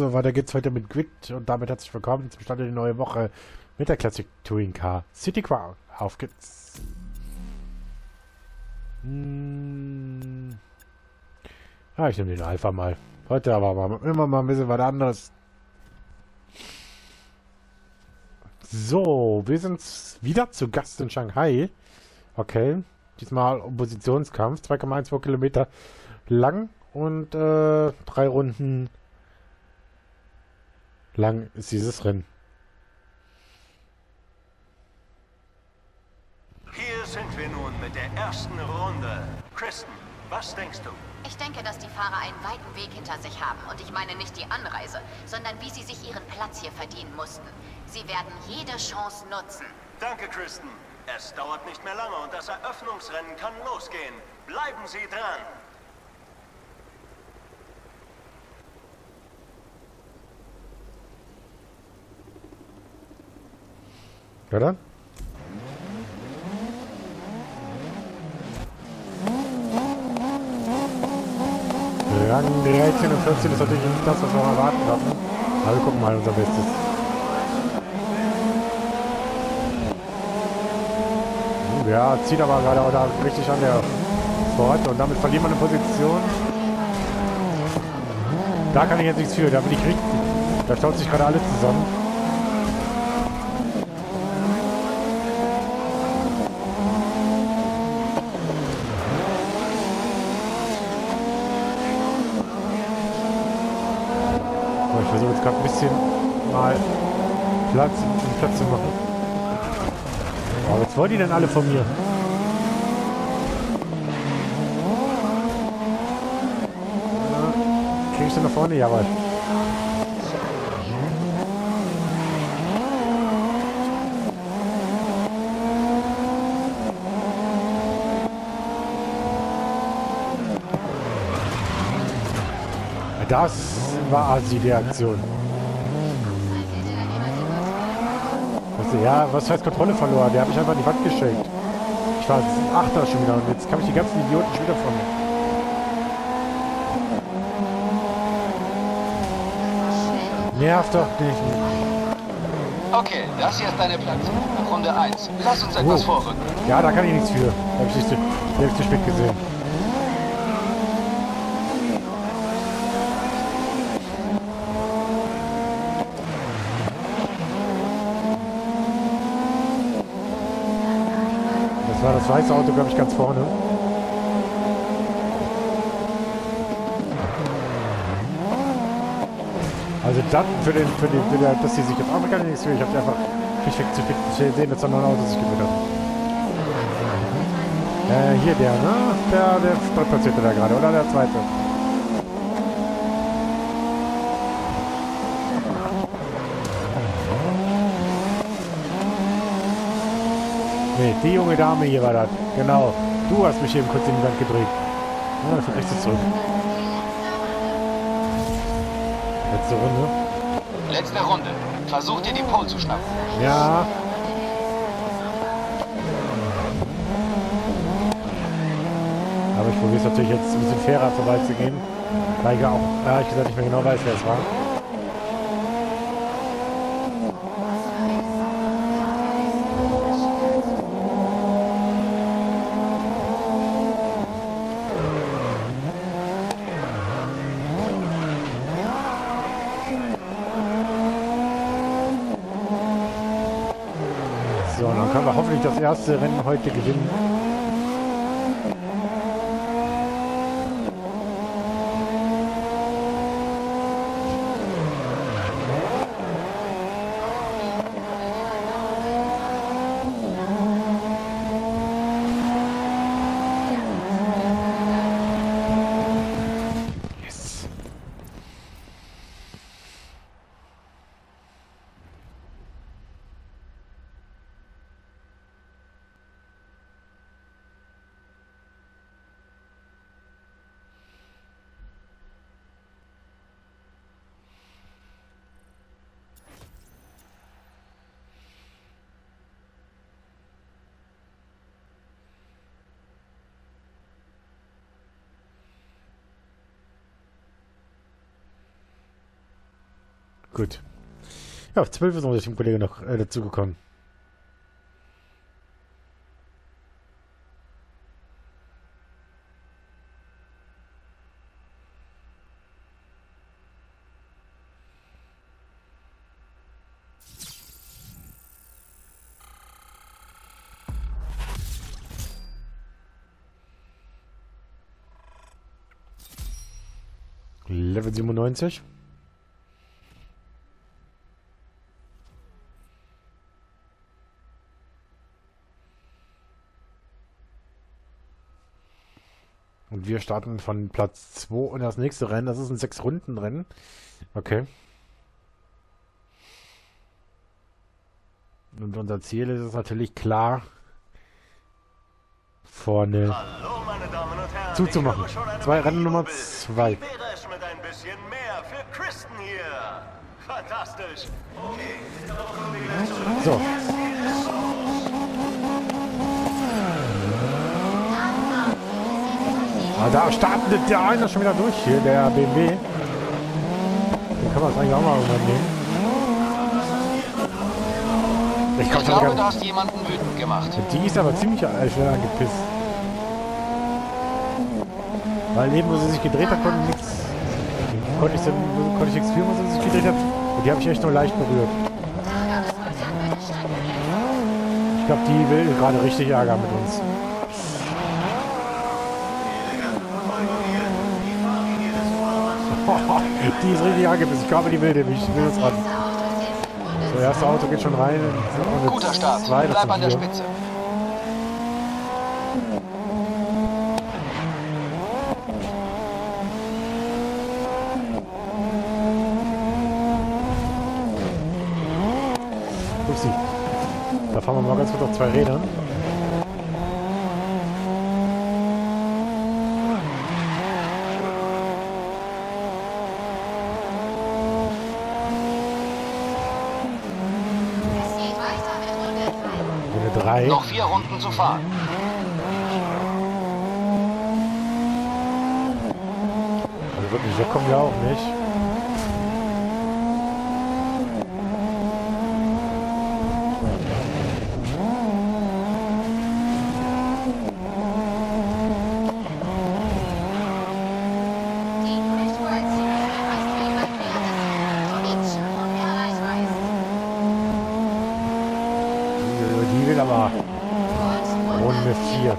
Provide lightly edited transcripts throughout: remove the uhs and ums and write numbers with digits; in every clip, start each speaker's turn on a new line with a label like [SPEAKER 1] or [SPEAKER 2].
[SPEAKER 1] So, weiter geht's heute mit Grid und damit herzlich willkommen zum Start in die neue Woche mit der Classic Touring Car City Crown. Auf geht's! Ja, ich nehme den Alpha mal. Heute aber immer mal ein bisschen was anderes. So, wir sind wieder zu Gast in Shanghai. Okay, diesmal Oppositionskampf, 2,12 Kilometer lang und 3 Runden lang ist dieses Rennen.
[SPEAKER 2] Hier sind wir nun mit der ersten Runde. Kristen, was denkst du?
[SPEAKER 3] Ich denke, dass die Fahrer einen weiten Weg hinter sich haben. Und ich meine nicht die Anreise, sondern wie sie sich ihren Platz hier verdienen mussten. Sie werden jede Chance nutzen.
[SPEAKER 2] Danke, Kristen. Es dauert nicht mehr lange und das Eröffnungsrennen kann losgehen. Bleiben Sie dran.
[SPEAKER 1] Ja dann? Rang 13 und 14 ist natürlich nicht das, was wir erwarten hatten. Aber wir gucken mal unser Bestes. Ja, zieht aber gerade auch da richtig an der Ford und damit verliert man eine Position. Da kann ich jetzt nichts für, da bin ich richtig. Da staut sich gerade alles zusammen. Ich versuche jetzt gerade ein bisschen mal Platz zu machen. Aber was wollen die denn alle von mir? Krieg ich denn nach vorne? Jawohl. Das war Asi, die Aktion. Ja, was heißt Kontrolle verloren? Der habe ich einfach an die Wand geschickt. Ich war Achter schon wieder und jetzt kam ich die ganzen Idioten schon wieder von mir. Nervt doch nicht.
[SPEAKER 4] Okay, das hier ist deine Platzierung. Runde 1. Lass uns etwas vorrücken.
[SPEAKER 1] Ja, da kann ich nichts für. Da habe ich nicht zu spät gesehen. Das war das weiße Auto, glaube ich, ganz vorne. Also dann dass die sich jetzt auch gar nichts für. Ich habe einfach nicht zu viel sehen, dass da noch ein Auto sich geführt hat. Hier der, ne? Der drittplatzierte da gerade, oder der zweite? Nee, die junge Dame hier war das. Genau. Du hast mich eben kurz in die Wand gedreht. Ja, dafür kriegst du zurück. Letzte Runde.
[SPEAKER 4] Letzte Runde. Versuch dir die Pole zu schnappen.
[SPEAKER 1] Ja. Aber ich probiere es natürlich jetzt ein bisschen fairer vorbeizugehen. Weil ich ja auch, ehrlich gesagt, nicht mehr genau weiß, wer es war. So, dann können wir hoffentlich das erste Rennen heute gewinnen. Yes. Gut. Ja, auf 12 ist noch dem Kollege noch dazugekommen. Level 97. Und wir starten von Platz 2 und das nächste Rennen, das ist ein 6-Runden-Rennen. Okay. Und unser Ziel ist es natürlich klar, vorne
[SPEAKER 2] Hallo, meine Damen und Herren.
[SPEAKER 1] zuzumachen.
[SPEAKER 2] Ich höre schon eine
[SPEAKER 1] 2 Rennen Nummer
[SPEAKER 2] Jubel.
[SPEAKER 1] 2.
[SPEAKER 2] Wie wäre es mit ein bisschen mehr für Kristen hier? Fantastisch.
[SPEAKER 1] So. Ah, da startet der eine schon wieder durch hier, der BMW. Den kann man es eigentlich auch mal irgendwann nehmen. Ich
[SPEAKER 4] Ich glaube, du hast jemanden wütend gemacht.
[SPEAKER 1] Die ist aber ziemlich schnell angepisst. Weil eben, wo sie sich gedreht hat, konnte ich nichts führen, wo sie sich gedreht hat. Und die habe ich echt nur leicht berührt. Ich glaube, die will gerade richtig Ärger mit uns. Die ist richtig angepisst. Ich glaube, die will nämlich. Ich will das ran. So, das erste Auto geht schon rein. Und
[SPEAKER 4] Guter Start. Bleib an der Spitze.
[SPEAKER 1] Upsi. Da fahren wir mal ganz kurz auf 2 Rädern. Runde 3.
[SPEAKER 4] Noch 4 Runden zu fahren.
[SPEAKER 1] Also wirklich, da kommen wir auch nicht. Die will aber Runde 4.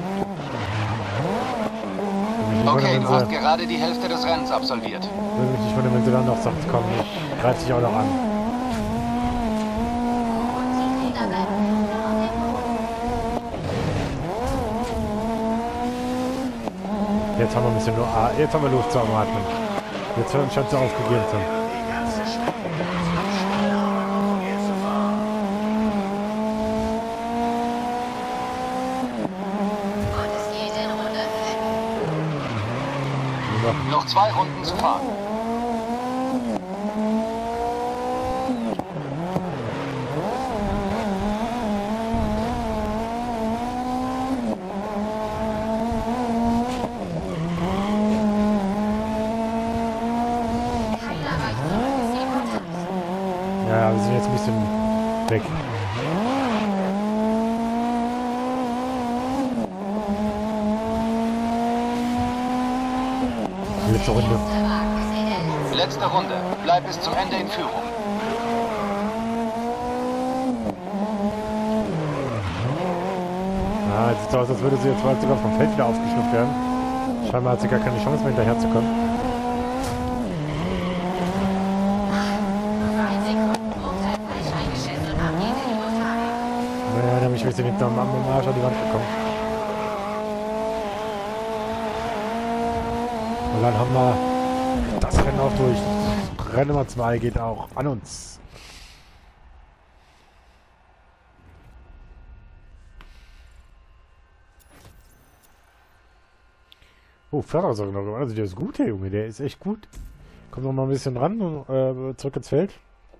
[SPEAKER 4] Okay, du hast gerade die Hälfte des Rennens absolviert.
[SPEAKER 1] Würde mich nicht wundern, wenn sie dann noch sagt, komm, ich greife dich auch noch an. Jetzt haben wir ein bisschen nur jetzt haben wir Luft zum Atmen. Jetzt scheint sie aufgegeben zu haben.
[SPEAKER 4] Noch 2 Runden zu fahren.
[SPEAKER 1] Ja, wir sind jetzt ein bisschen weg. Letzte Runde.
[SPEAKER 4] Letzte Runde. Bleib bis zum Ende in Führung.
[SPEAKER 1] Ja, jetzt sieht so aus, als würde sie jetzt bald sogar vom Feld wieder aufgeschnupft werden. Scheinbar hat sie gar keine Chance mehr hinterher zu kommen. Naja, da bin ich ein bisschen hinterm Arsch an die Wand gekommen. Und dann haben wir das Rennen auch durch. Rennen Nummer 2 geht auch an uns. Oh, Fördersauger noch. Also der ist gut, der Junge. Der ist echt gut. Kommt noch mal ein bisschen ran und zurück ins Feld.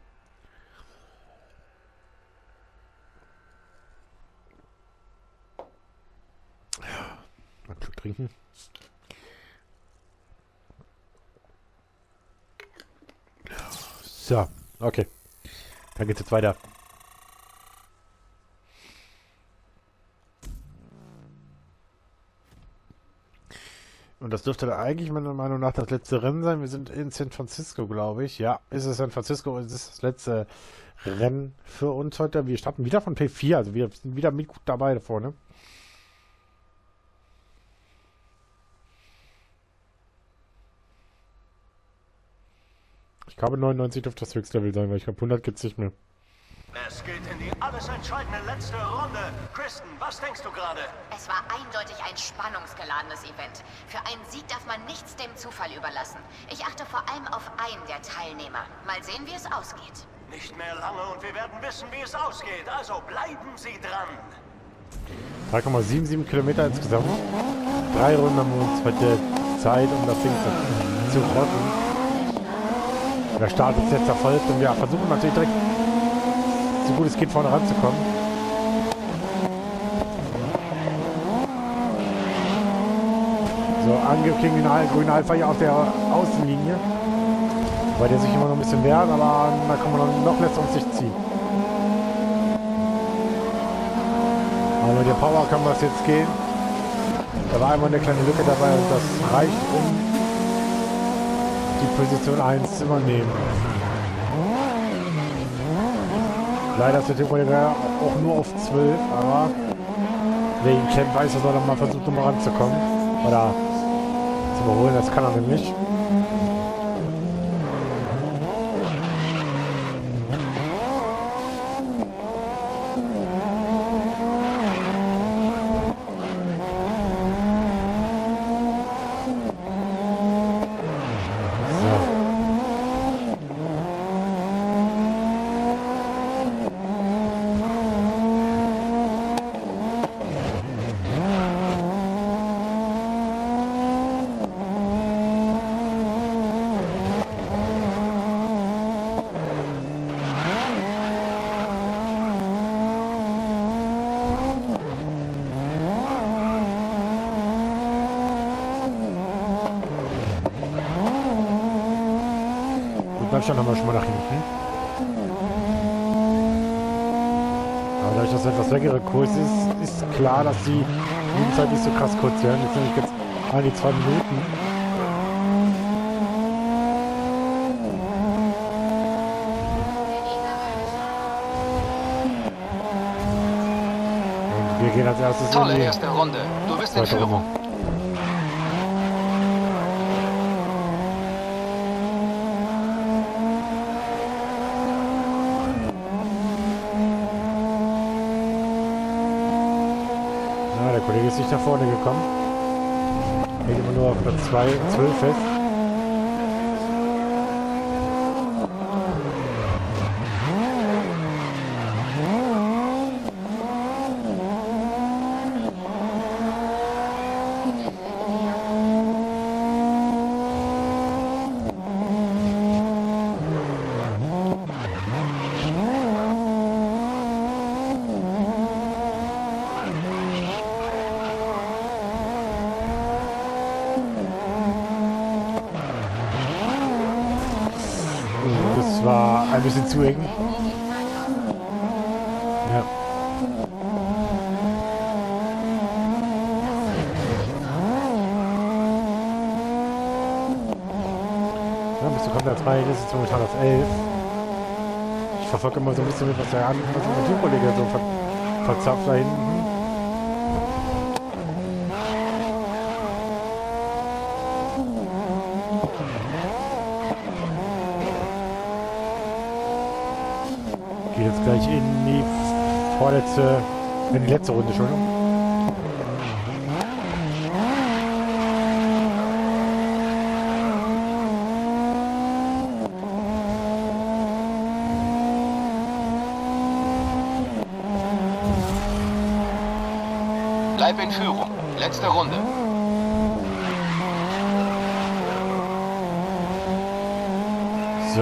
[SPEAKER 1] Ja, mal einen Schluck trinken. So, okay. Dann geht's jetzt weiter. Und das dürfte dann eigentlich meiner Meinung nach das letzte Rennen sein. Wir sind in San Francisco, glaube ich. Ja, ist es San Francisco. Es ist das letzte Rennen für uns heute. Wir starten wieder von P4. Also wir sind wieder mit gut dabei da vorne. Ich glaube 99 dürfte das Höchstlevel sein, weil ich glaube 100 gibt es nicht mehr.
[SPEAKER 2] Es geht in die alles entscheidende letzte Runde. Kristen, was denkst du gerade?
[SPEAKER 3] Es war eindeutig ein spannungsgeladenes Event. Für einen Sieg darf man nichts dem Zufall überlassen. Ich achte vor allem auf einen der Teilnehmer. Mal sehen, wie es ausgeht.
[SPEAKER 2] Nicht mehr lange und wir werden wissen, wie es ausgeht. Also bleiben Sie dran.
[SPEAKER 1] 3,77 Kilometer insgesamt. 3 Runden haben wir uns heute Zeit, um das Ding zu rotten. Der Start ist jetzt erfolgt und wir versuchen natürlich direkt so gut es geht vorne ranzukommen. So, Angriff gegen den grünen Alpha hier auf der Außenlinie. Weil der sich immer noch ein bisschen wehrt, aber da kann man noch lässt uns sich ziehen. Aber mit der Power kann was jetzt gehen. Da war einmal eine kleine Lücke dabei und das reicht, um die Position 1 zu übernehmen. Leider ist der Tempolimiter auch nur auf 12, aber wegen Camp weiß er, soll er mal versuchen, mal ranzukommen. Oder zu überholen, das kann er nämlich. Schon haben wir schon mal nach hinten. Aber dadurch, dass es etwas längerer Kurs ist klar, dass die Zeit nicht so krass kurz werden. Jetzt sind jetzt an die 2 Minuten. Und wir gehen als erstes
[SPEAKER 4] Tolle erste Runde. Du bist in Führung.
[SPEAKER 1] Der Kollege ist nicht nach vorne gekommen. Hält immer nur auf Platz 2, 12 fest. War ein bisschen zu eng. Ja. Ja, bist du komplett rein, ist jetzt momentan auf 11. Ich verfolge immer so ein bisschen mit, was der Teamkollege so verzapft da hinten. Geht jetzt gleich in die vorletzte, in die letzte Runde schon.
[SPEAKER 4] Bleib in Führung. Letzte Runde.
[SPEAKER 1] So.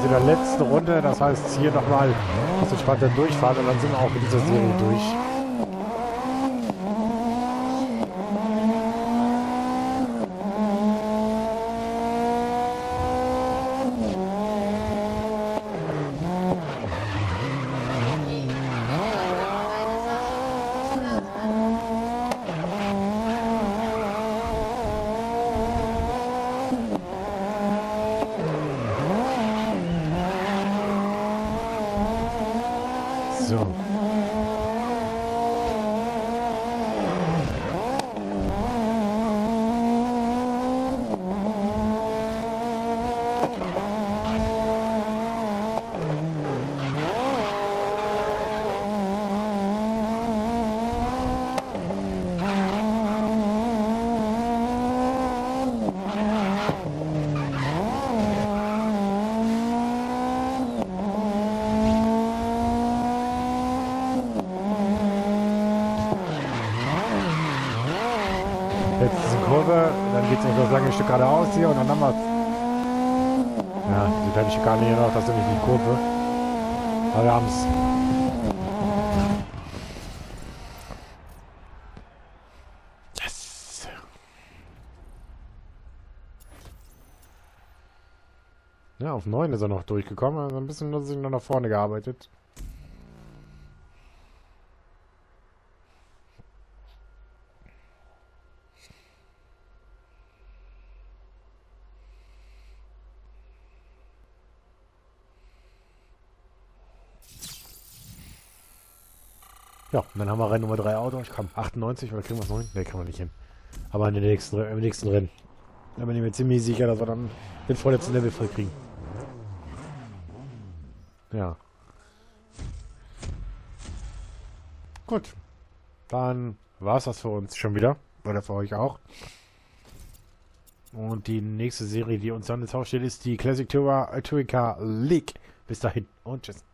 [SPEAKER 1] jetzt in der letzten Runde. Das heißt, hier nochmal das entspannte Durchfahren und dann sind wir auch mit dieser Serie durch. So. Jetzt ist eine Kurve, dann geht es noch das lange Stück geradeaus hier und dann haben wir... Ja, die kleine Schikane hier noch, das ist nämlich die Kurve. Aber wir haben es. Yes! Ja, auf 9 ist er noch durchgekommen, also ein bisschen nur sich noch nach vorne gearbeitet. Ja, und dann haben wir Rennen Nummer 3 Auto. Ich komme 98 oder kriegen wir es 9? Ne, kriegen wir nicht hin. Aber im nächsten Rennen. Da bin ich mir ziemlich sicher, dass wir dann den vorletzten Level voll kriegen. Ja. Gut. Dann war es das für uns schon wieder. Oder für euch auch. Und die nächste Serie, die uns dann ins Haus steht, ist die Classic Touring Car League. Bis dahin und tschüss.